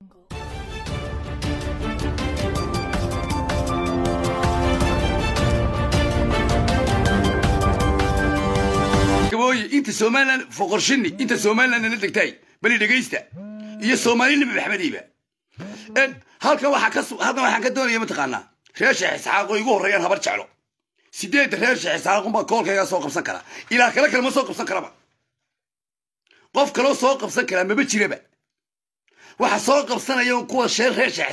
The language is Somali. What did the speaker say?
انت سومالان فقرشني انت سومالان انا دغتاي بلي دغيستا iyo Soomaaliyeed maxamadiiba en halka waxa ka doonaya ma taqaana reesha Isxaaqo igu horeeyaan habar jeclo sideed reesha Isxaaqo ma koolkayga soo qabsan kara ilaa kale ma soo qabsan karaba qof kale soo qabsan kara ma jiraba waxa soo qabsanaya kuwa sheer reesha